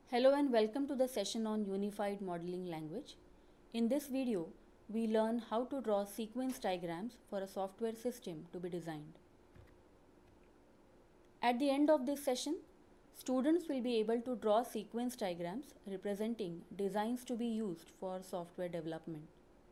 Hello and welcome to the session on Unified Modeling Language. In this video, we learn how to draw sequence diagrams for a software system to be designed. At the end of this session, students will be able to draw sequence diagrams representing designs to be used for software development.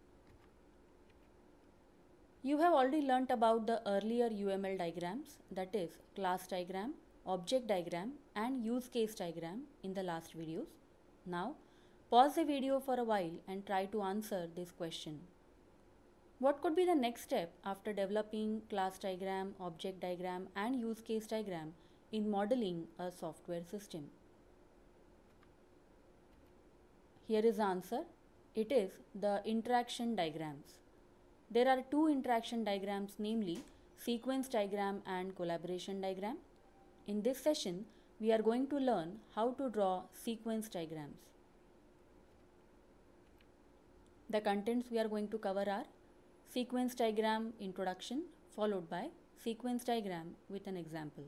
You have already learnt about the earlier UML diagrams, that is class diagram, object diagram and use case diagram in the last videos. Now, pause the video for a while and try to answer this question. What could be the next step after developing class diagram, object diagram and use case diagram in modeling a software system? Here is the answer. It is the interaction diagrams. There are two interaction diagrams, namely sequence diagram and collaboration diagram. In this session, we are going to learn how to draw sequence diagrams. The contents we are going to cover are sequence diagram introduction followed by sequence diagram with an example.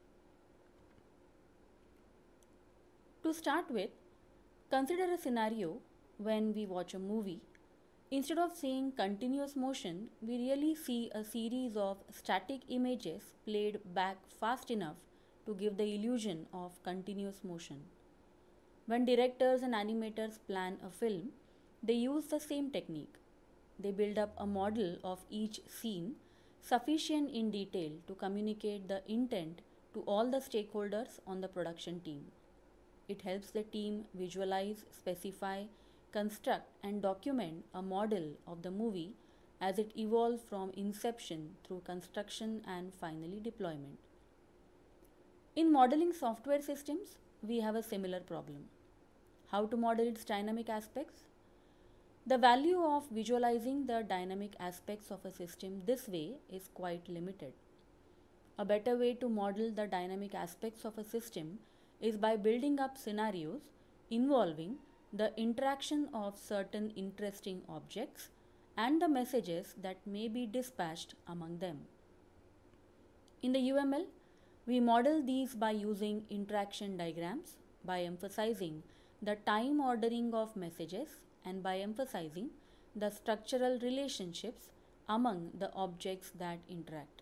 To start with, consider a scenario when we watch a movie. Instead of seeing continuous motion, we really see a series of static images played back fast enough to give the illusion of continuous motion. When directors and animators plan a film, they use the same technique. They build up a model of each scene sufficient in detail to communicate the intent to all the stakeholders on the production team. It helps the team visualize, specify, construct and document a model of the movie as it evolves from inception through construction and finally deployment. In modeling software systems, we have a similar problem. How to model its dynamic aspects? The value of visualizing the dynamic aspects of a system this way is quite limited. A better way to model the dynamic aspects of a system is by building up scenarios involving the interaction of certain interesting objects and the messages that may be dispatched among them. In the UML, we model these by using interaction diagrams, by emphasizing the time ordering of messages and by emphasizing the structural relationships among the objects that interact.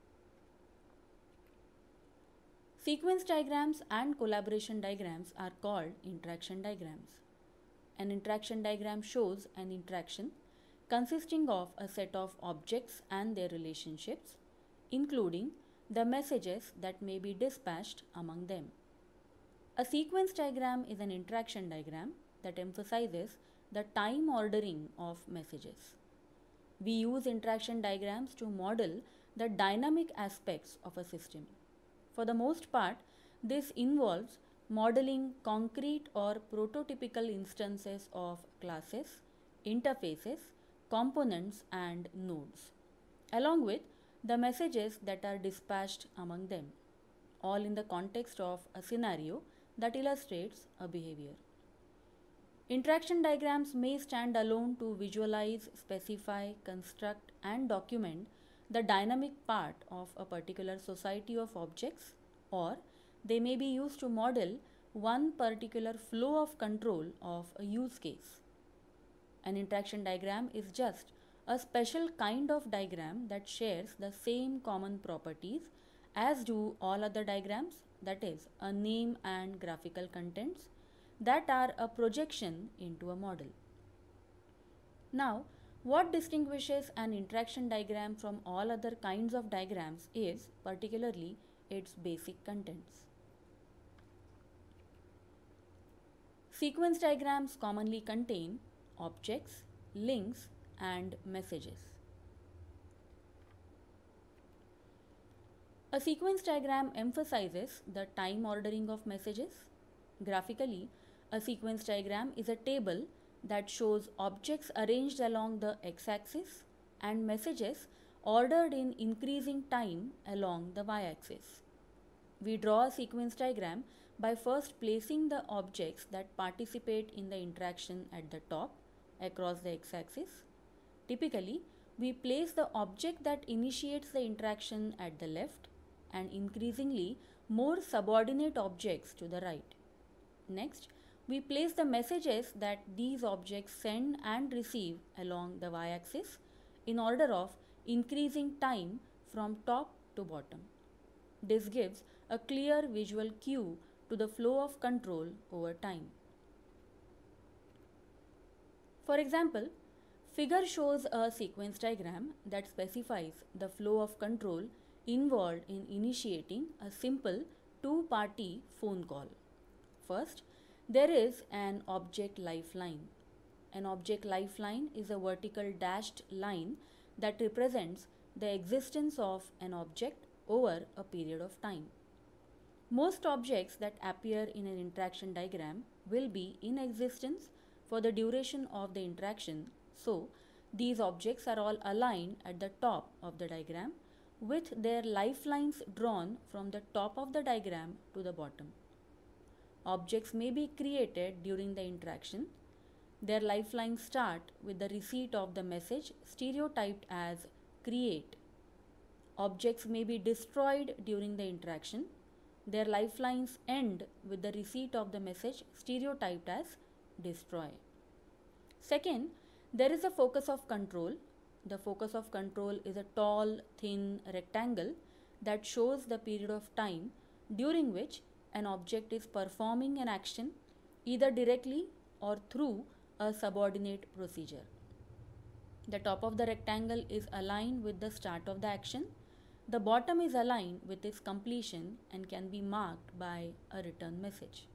Sequence diagrams and collaboration diagrams are called interaction diagrams. An interaction diagram shows an interaction consisting of a set of objects and their relationships, including the messages that may be dispatched among them. A sequence diagram is an interaction diagram that emphasizes the time ordering of messages. We use interaction diagrams to model the dynamic aspects of a system. For the most part, this involves modeling concrete or prototypical instances of classes, interfaces, components and nodes, along with the messages that are dispatched among them, all in the context of a scenario that illustrates a behavior. Interaction diagrams may stand alone to visualize, specify, construct and document the dynamic part of a particular society of objects, or they may be used to model one particular flow of control of a use case. An interaction diagram is just a special kind of diagram that shares the same common properties as do all other diagrams, that is, a name and graphical contents that are a projection into a model. Now, what distinguishes an interaction diagram from all other kinds of diagrams is particularly its basic contents. Sequence diagrams commonly contain objects, links, and messages. A sequence diagram emphasizes the time ordering of messages. Graphically, a sequence diagram is a table that shows objects arranged along the x-axis and messages ordered in increasing time along the y-axis. We draw a sequence diagram by first placing the objects that participate in the interaction at the top across the x-axis. Typically, we place the object that initiates the interaction at the left and increasingly more subordinate objects to the right. Next, we place the messages that these objects send and receive along the y-axis in order of increasing time from top to bottom. This gives a clear visual cue to the flow of control over time. For example, figure shows a sequence diagram that specifies the flow of control involved in initiating a simple two-party phone call. First, there is an object lifeline. An object lifeline is a vertical dashed line that represents the existence of an object over a period of time. Most objects that appear in an interaction diagram will be in existence for the duration of the interaction, so these objects are all aligned at the top of the diagram with their lifelines drawn from the top of the diagram to the bottom. Objects may be created during the interaction. Their lifelines start with the receipt of the message stereotyped as create. Objects may be destroyed during the interaction. Their lifelines end with the receipt of the message stereotyped as destroy. Second, there is a focus of control. The focus of control is a tall, thin rectangle that shows the period of time during which an object is performing an action either directly or through a subordinate procedure. The top of the rectangle is aligned with the start of the action. The bottom is aligned with its completion and can be marked by a return message.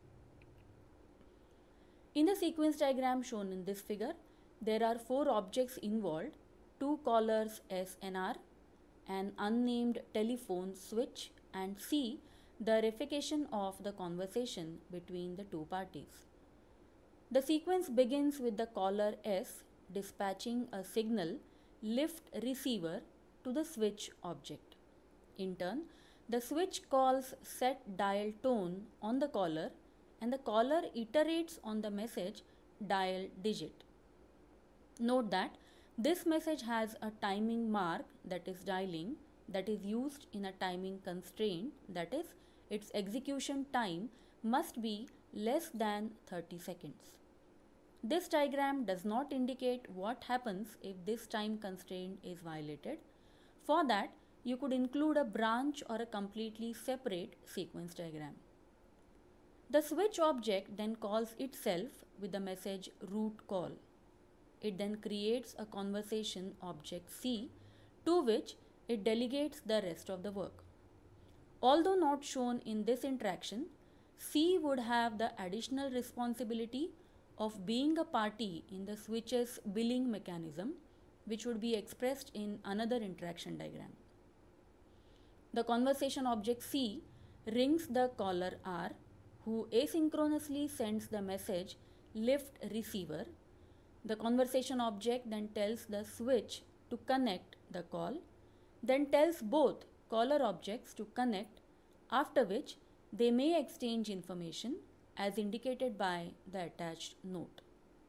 In the sequence diagram shown in this figure, there are 4 objects involved: 2 callers S and R, an unnamed telephone switch, and C, the verification of the conversation between the two parties. The sequence begins with the caller S dispatching a signal lift receiver to the switch object. In turn, the switch calls set dial tone on the caller and the caller iterates on the message dial digit. Note that this message has a timing mark, that is dialing, that is used in a timing constraint, that is its execution time must be less than 30 seconds. This diagram does not indicate what happens if this time constraint is violated. For that, you could include a branch or a completely separate sequence diagram. The switch object then calls itself with the message root call. It then creates a conversation object C to which it delegates the rest of the work. Although not shown in this interaction, C would have the additional responsibility of being a party in the switch's billing mechanism, which would be expressed in another interaction diagram. The conversation object C rings the caller R, who asynchronously sends the message lift receiver. The conversation object then tells the switch to connect the call, then tells both caller objects to connect, after which they may exchange information as indicated by the attached note.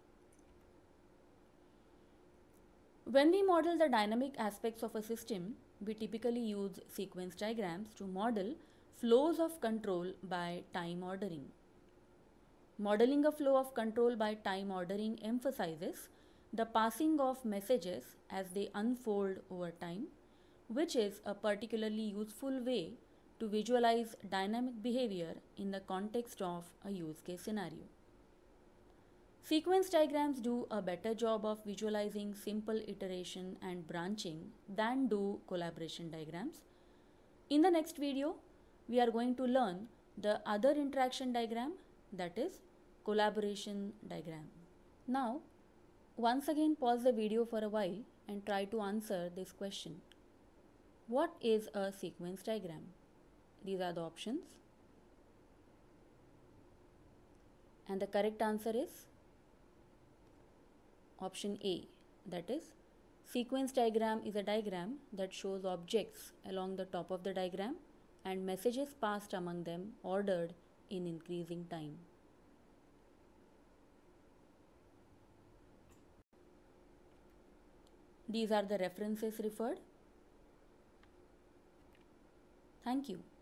When we model the dynamic aspects of a system, we typically use sequence diagrams to model flows of control by time ordering. Modeling a flow of control by time ordering emphasizes the passing of messages as they unfold over time, which is a particularly useful way to visualize dynamic behavior in the context of a use case scenario. Sequence diagrams do a better job of visualizing simple iteration and branching than do collaboration diagrams. In the next video, we are going to learn the other interaction diagram, that is collaboration diagram. Now, once again pause the video for a while and try to answer this question. What is a sequence diagram? These are the options. And the correct answer is option A, that is sequence diagram is a diagram that shows objects along the top of the diagram and messages passed among them ordered in increasing time. These are the references referred. Thank you.